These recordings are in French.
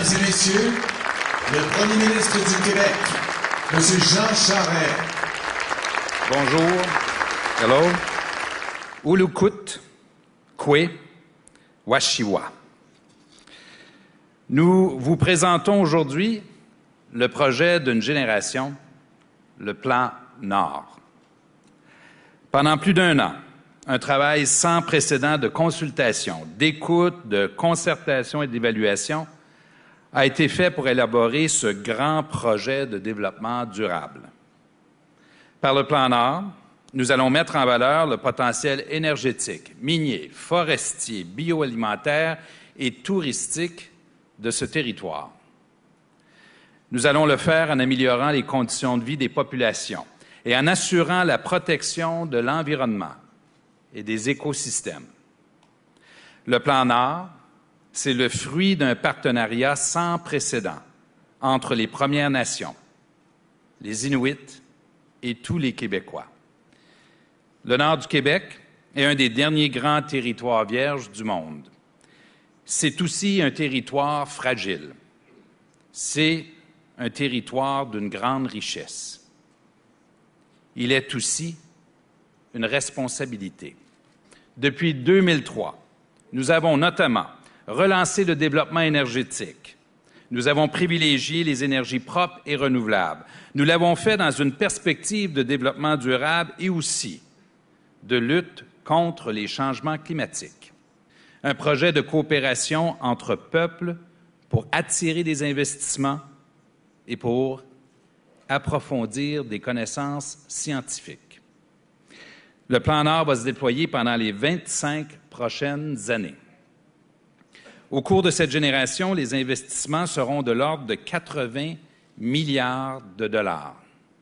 et messieurs, le Premier ministre du Québec, M. Jean Charest. Bonjour. Hello. Ulukut, Kwe, Washiwa. Nous vous présentons aujourd'hui le projet d'une génération, le Plan Nord. Pendant plus d'un an, un travail sans précédent de consultation, d'écoute, de concertation et d'évaluation a été fait pour élaborer ce grand projet de développement durable. Par le Plan Nord, nous allons mettre en valeur le potentiel énergétique, minier, forestier, bioalimentaire et touristique de ce territoire. Nous allons le faire en améliorant les conditions de vie des populations et en assurant la protection de l'environnement et des écosystèmes. Le Plan Nord, c'est le fruit d'un partenariat sans précédent entre les Premières Nations, les Inuits et tous les Québécois. Le nord du Québec est un des derniers grands territoires vierges du monde. C'est aussi un territoire fragile. C'est un territoire d'une grande richesse. Il est aussi une responsabilité. Depuis 2003, nous avons notamment relancé le développement énergétique. Nous avons privilégié les énergies propres et renouvelables. Nous l'avons fait dans une perspective de développement durable et aussi de lutte contre les changements climatiques. Un projet de coopération entre peuples pour attirer des investissements et pour approfondir des connaissances scientifiques. Le Plan Nord va se déployer pendant les 25 prochaines années. Au cours de cette génération, les investissements seront de l'ordre de 80 milliards de dollars.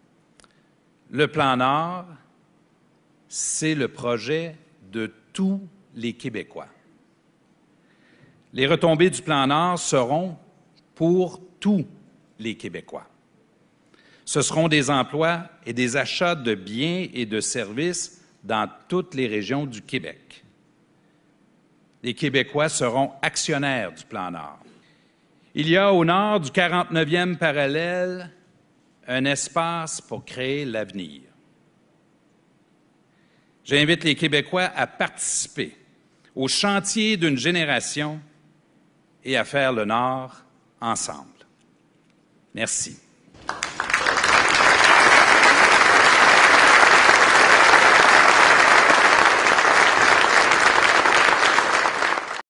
Le Plan Nord, c'est le projet de tous les Québécois. Les retombées du Plan Nord seront pour tous les Québécois. Ce seront des emplois et des achats de biens et de services dans toutes les régions du Québec. Les Québécois seront actionnaires du Plan Nord. Il y a au nord du 49e parallèle un espace pour créer l'avenir. J'invite les Québécois à participer au chantier d'une génération et à faire le Nord ensemble. Merci.